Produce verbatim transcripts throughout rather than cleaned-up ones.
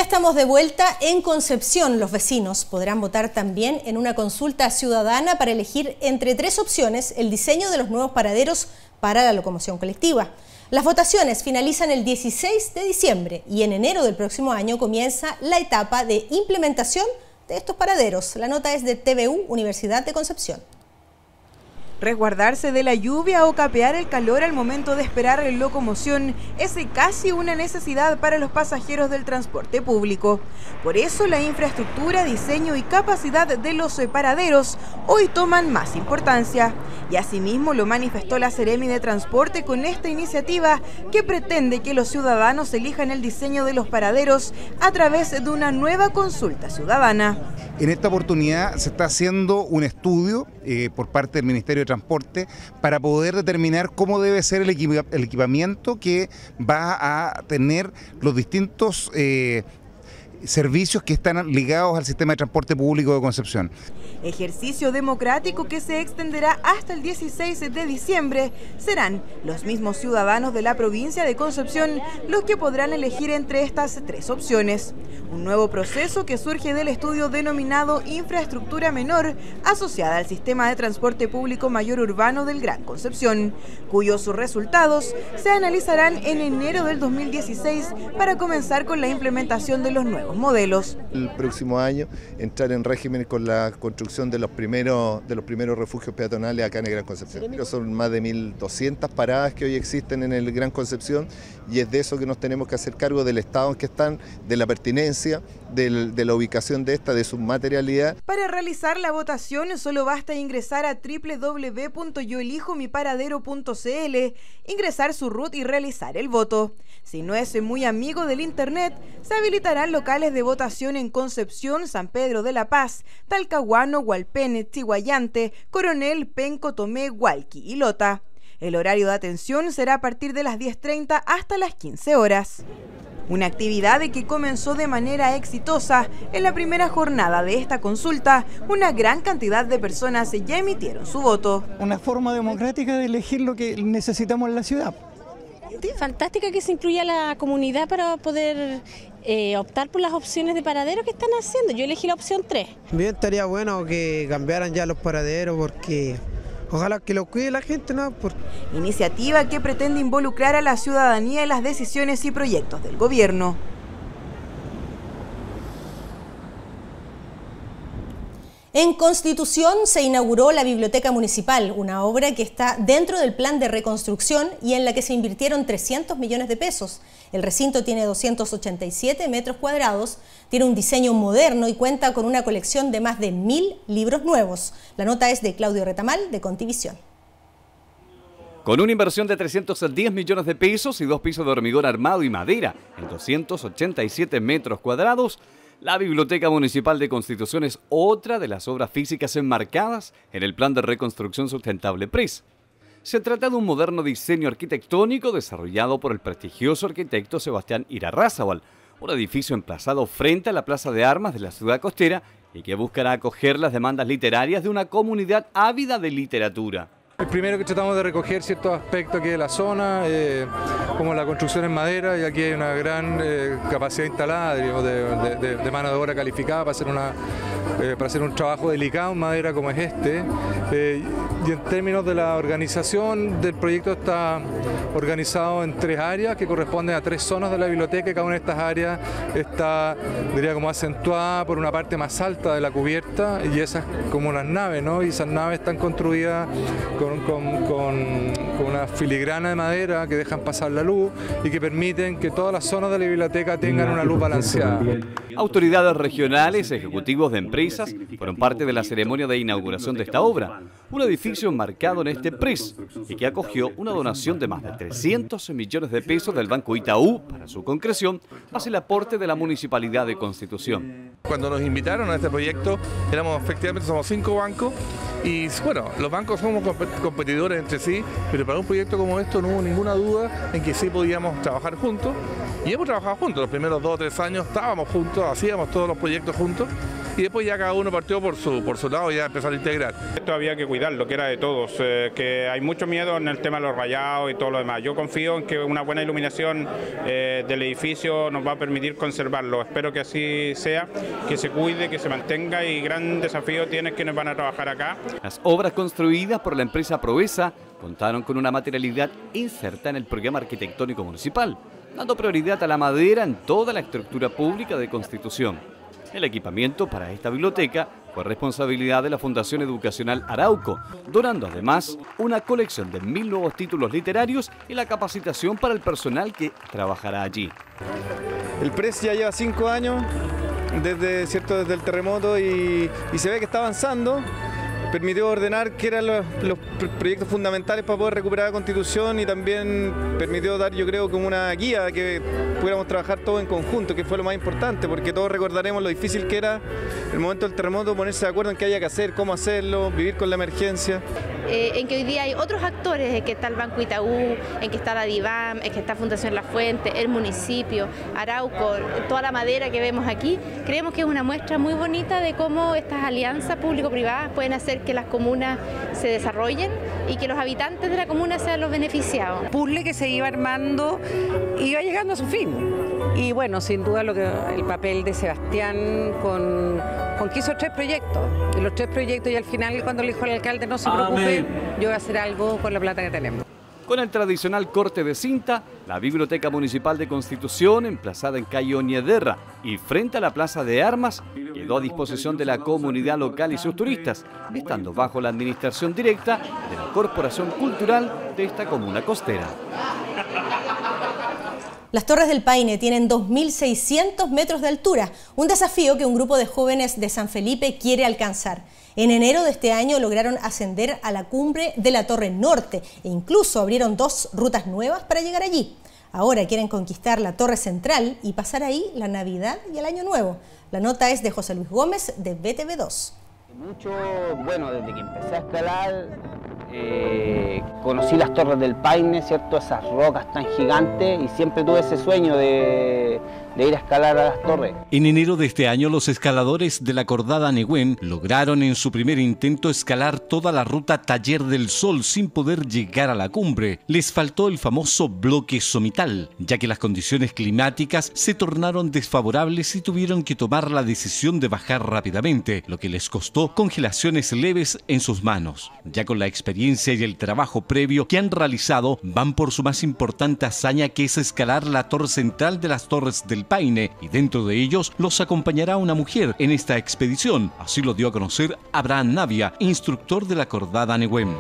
estamos de vuelta en Concepción. Los vecinos podrán votar también en una consulta ciudadana para elegir entre tres opciones el diseño de los nuevos paraderos para la locomoción colectiva. Las votaciones finalizan el dieciséis de diciembre y en enero del próximo año comienza la etapa de implementación de estos paraderos. La nota es de T V U Universidad de Concepción. Resguardarse de la lluvia o capear el calor al momento de esperar la locomoción es casi una necesidad para los pasajeros del transporte público. Por eso la infraestructura, diseño y capacidad de los paraderos hoy toman más importancia. Y asimismo lo manifestó la Seremi de Transporte con esta iniciativa que pretende que los ciudadanos elijan el diseño de los paraderos a través de una nueva consulta ciudadana. En esta oportunidad se está haciendo un estudio eh, por parte del Ministerio de Transporte para poder determinar cómo debe ser el, equipa el equipamiento que va a tener los distintos eh, servicios que están ligados al sistema de transporte público de Concepción. Ejercicio democrático que se extenderá hasta el dieciséis de diciembre. Serán los mismos ciudadanos de la provincia de Concepción los que podrán elegir entre estas tres opciones. Un nuevo proceso que surge del estudio denominado Infraestructura Menor, asociada al Sistema de Transporte Público Mayor Urbano del Gran Concepción, cuyos resultados se analizarán en enero del dos mil dieciséis para comenzar con la implementación de los nuevos modelos. El próximo año entrar en régimen con la construcción de los primeros de los primeros refugios peatonales acá en el Gran Concepción. Son más de mil doscientas paradas que hoy existen en el Gran Concepción y es de eso que nos tenemos que hacer cargo, del estado en que están, de la pertinencia, del, de la ubicación de esta, de su materialidad. Para realizar la votación solo basta ingresar a doble u doble u doble u punto yo elijo mi paradero punto c l, ingresar su R U T y realizar el voto. Si no es muy amigo del internet, se habilitarán locales de votación en Concepción, San Pedro de la Paz, Talcahuano, Hualpén, Chiguayante, Coronel, Penco, Tomé, Hualqui y Lota. El horario de atención será a partir de las diez treinta hasta las quince horas. Una actividad que comenzó de manera exitosa. En la primera jornada de esta consulta, una gran cantidad de personas ya emitieron su voto. Una forma democrática de elegir lo que necesitamos en la ciudad. Sí, fantástica que se incluya la comunidad para poder eh, optar por las opciones de paradero que están haciendo. Yo elegí la opción tres. Bien, estaría bueno que cambiaran ya los paraderos porque ojalá que lo cuide la gente, ¿no? Por... Iniciativa que pretende involucrar a la ciudadanía en las decisiones y proyectos del gobierno. En Constitución se inauguró la Biblioteca Municipal, una obra que está dentro del plan de reconstrucción y en la que se invirtieron trescientos millones de pesos. El recinto tiene doscientos ochenta y siete metros cuadrados, tiene un diseño moderno y cuenta con una colección de más de mil libros nuevos. La nota es de Claudio Retamal, de Contivisión. Con una inversión de trescientos diez millones de pesos y dos pisos de hormigón armado y madera en doscientos ochenta y siete metros cuadrados, la Biblioteca Municipal de Constitución es otra de las obras físicas enmarcadas en el Plan de Reconstrucción Sustentable P R I S. Se trata de un moderno diseño arquitectónico desarrollado por el prestigioso arquitecto Sebastián Irarrázaval, un edificio emplazado frente a la Plaza de Armas de la ciudad costera y que buscará acoger las demandas literarias de una comunidad ávida de literatura. El primero que tratamos de recoger ciertos aspectos aquí de la zona, eh, como la construcción en madera, y aquí hay una gran eh, capacidad instalada, digamos, de, de, de mano de obra calificada para hacer, una, eh, para hacer un trabajo delicado en madera como es este. Eh, y en términos de la organización del proyecto está organizado en tres áreas que corresponden a tres zonas de la biblioteca, y cada una de estas áreas está, diría, como acentuada por una parte más alta de la cubierta, y esas como unas naves, ¿no? Y esas naves están construidas con Con, con, con una filigrana de madera que dejan pasar la luz y que permiten que todas las zonas de la biblioteca tengan una luz balanceada. Autoridades regionales, ejecutivos de empresas fueron parte de la ceremonia de inauguración de esta obra, un edificio enmarcado en este P R I S y que acogió una donación de más de trescientos millones de pesos del Banco Itaú para su concreción, más el aporte de la Municipalidad de Constitución. Cuando nos invitaron a este proyecto, éramos efectivamente somos cinco bancos y bueno, los bancos somos competidores entre sí, pero para un proyecto como esto no hubo ninguna duda en que sí podíamos trabajar juntos y hemos trabajado juntos. Los primeros dos o tres años estábamos juntos, hacíamos todos los proyectos juntos y después ya cada uno partió por su, por su lado y ya empezó a integrar. Esto había que cuidarlo, que era de todos, eh, que hay mucho miedo en el tema de los rayados y todo lo demás. Yo confío en que una buena iluminación eh, del edificio nos va a permitir conservarlo. Espero que así sea, que se cuide, que se mantenga, y gran desafío tienen quienes van a trabajar acá. Las obras construidas por la empresa Proesa contaron con una materialidad inserta en el programa arquitectónico municipal, dando prioridad a la madera en toda la estructura pública de Constitución. El equipamiento para esta biblioteca fue responsabilidad de la Fundación Educacional Arauco, donando además una colección de mil nuevos títulos literarios y la capacitación para el personal que trabajará allí. El P R E S ya lleva cinco años desde, ¿cierto? desde el terremoto y, y se ve que está avanzando. Permitió ordenar qué eran los, los proyectos fundamentales para poder recuperar la Constitución y también permitió dar, yo creo, como una guía que pudiéramos trabajar todos en conjunto, que fue lo más importante, porque todos recordaremos lo difícil que era el momento del terremoto, ponerse de acuerdo en qué haya que hacer, cómo hacerlo, vivir con la emergencia. Eh, en que hoy día hay otros actores, en que está el Banco Itaú, en que está la DIVAM, en que está Fundación La Fuente, el municipio, Arauco, toda la madera que vemos aquí. Creemos que es una muestra muy bonita de cómo estas alianzas público-privadas pueden hacer que las comunas se desarrollen y que los habitantes de la comuna sean los beneficiados. El puzzle que se iba armando iba llegando a su fin. Y bueno, sin duda lo que el papel de Sebastián con, con que hizo tres proyectos. Y los tres proyectos, y al final cuando le dijo al alcalde no se preocupe, yo voy a hacer algo con la plata que tenemos. Con el tradicional corte de cinta, la Biblioteca Municipal de Constitución, emplazada en calle Oñederra y frente a la Plaza de Armas, quedó a disposición de la comunidad local y sus turistas, estando bajo la administración directa de la Corporación Cultural de esta comuna costera. Las Torres del Paine tienen dos mil seiscientos metros de altura, un desafío que un grupo de jóvenes de San Felipe quiere alcanzar. En enero de este año lograron ascender a la cumbre de la Torre Norte e incluso abrieron dos rutas nuevas para llegar allí. Ahora quieren conquistar la Torre Central y pasar ahí la Navidad y el Año Nuevo. La nota es de José Luis Gómez de B T V dos. Mucho, bueno, desde que empecé a escalar, eh, conocí las Torres del Paine, ¿cierto? Esas rocas tan gigantes, y siempre tuve ese sueño de, de ir a escalar a las torres. En enero de este año, los escaladores de la Cordada Nehuen lograron en su primer intento escalar toda la ruta Taller del Sol sin poder llegar a la cumbre. Les faltó el famoso bloque somital, ya que las condiciones climáticas se tornaron desfavorables y tuvieron que tomar la decisión de bajar rápidamente, lo que les costó congelaciones leves en sus manos. Ya con la experiencia y el trabajo previo que han realizado, van por su más importante hazaña, que es escalar la torre central de las Torres del Paine, y dentro de ellos los acompañará una mujer en esta expedición. Así lo dio a conocer Abraham Navia, instructor de la Cordada Nehuen.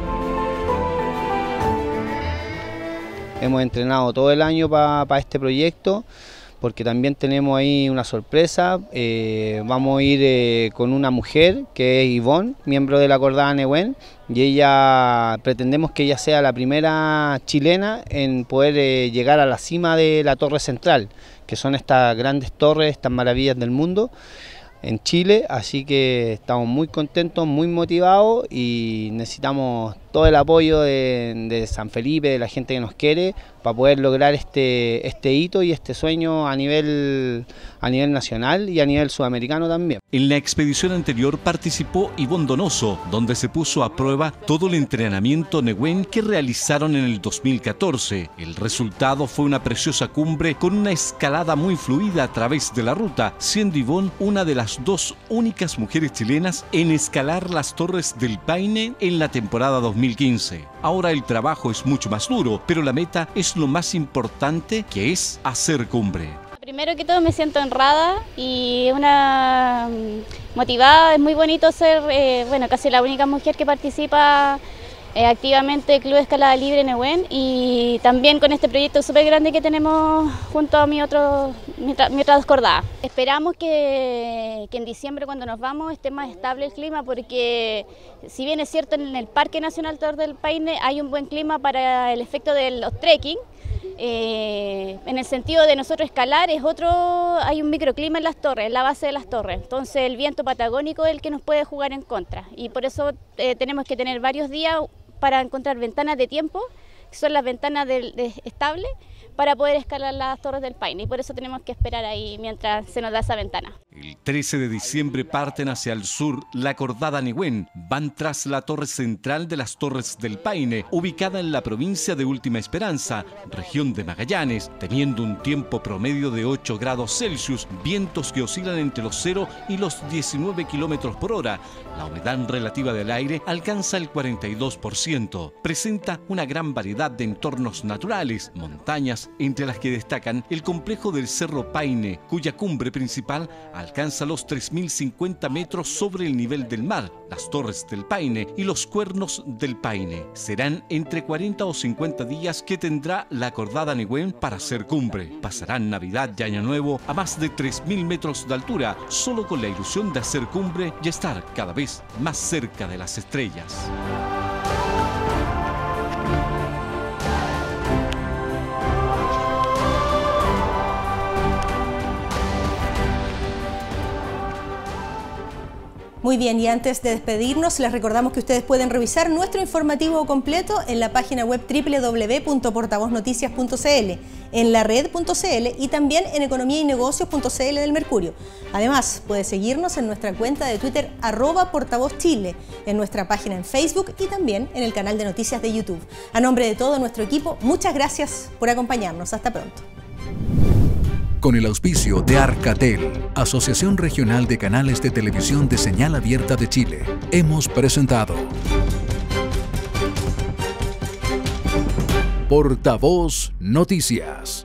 Hemos entrenado todo el año para pa este proyecto, porque también tenemos ahí una sorpresa. Eh, vamos a ir eh, con una mujer que es Ivonne, miembro de la Cordada Nehuen, y ella, pretendemos que ella sea la primera chilena en poder eh, llegar a la cima de la Torre Central, que son estas grandes torres, estas maravillas del mundo en Chile. Así que estamos muy contentos, muy motivados, y necesitamos todo el apoyo de, de San Felipe, de la gente que nos quiere, para poder lograr este, este hito y este sueño a nivel, a nivel nacional y a nivel sudamericano también. En la expedición anterior participó Ivonne Donoso, donde se puso a prueba todo el entrenamiento Nehuen que realizaron en el dos mil catorce. El resultado fue una preciosa cumbre con una escalada muy fluida a través de la ruta, siendo Ivonne una de las dos únicas mujeres chilenas en escalar las Torres del Paine en la temporada dos mil quince. Ahora el trabajo es mucho más duro, pero la meta es lo más importante, que es hacer cumbre. Primero que todo me siento honrada y una motivada. Es muy bonito ser, eh, bueno, casi la única mujer que participa eh, activamente del Club de Escalada Libre Nehuen, y también con este proyecto súper grande que tenemos junto a mi, otro, mi, mi otra dos cordadas. Esperamos que, que en diciembre, cuando nos vamos, esté más estable el clima, porque si bien es cierto, en el Parque Nacional Torres del Paine hay un buen clima para el efecto de los trekking, Eh, en el sentido de nosotros escalar es otro, hay un microclima en las torres, en la base de las torres, entonces el viento patagónico es el que nos puede jugar en contra, y por eso eh, tenemos que tener varios días para encontrar ventanas de tiempo, que son las ventanas del, de estable, para poder escalar las Torres del Paine, y por eso tenemos que esperar ahí mientras se nos da esa ventana. El trece de diciembre parten hacia el sur la Cordada Nehuen, van tras la torre central de las Torres del Paine, ubicada en la provincia de Última Esperanza, región de Magallanes, teniendo un tiempo promedio de ocho grados Celsius, vientos que oscilan entre los cero y los diecinueve kilómetros por hora. La humedad relativa del aire alcanza el cuarenta y dos por ciento. Presenta una gran variedad de entornos naturales, montañas, entre las que destacan el complejo del Cerro Paine, cuya cumbre principal alcanza los tres mil cincuenta metros sobre el nivel del mar, las Torres del Paine y los Cuernos del Paine. Serán entre cuarenta o cincuenta días que tendrá la Cordada Nehuen para hacer cumbre. Pasarán Navidad y Año Nuevo a más de tres mil metros de altura, solo con la ilusión de hacer cumbre y estar cada vez más cerca de las estrellas. Muy bien, y antes de despedirnos, les recordamos que ustedes pueden revisar nuestro informativo completo en la página web doble u doble u doble u punto portavoz noticias punto c l, en la red punto c l y también en economía y negocios punto c l del Mercurio. Además, puede seguirnos en nuestra cuenta de Twitter, arroba portavoz chile, en nuestra página en Facebook y también en el canal de noticias de YouTube. A nombre de todo nuestro equipo, muchas gracias por acompañarnos. Hasta pronto. Con el auspicio de Arcatel, Asociación Regional de Canales de Televisión de Señal Abierta de Chile, hemos presentado Portavoz Noticias.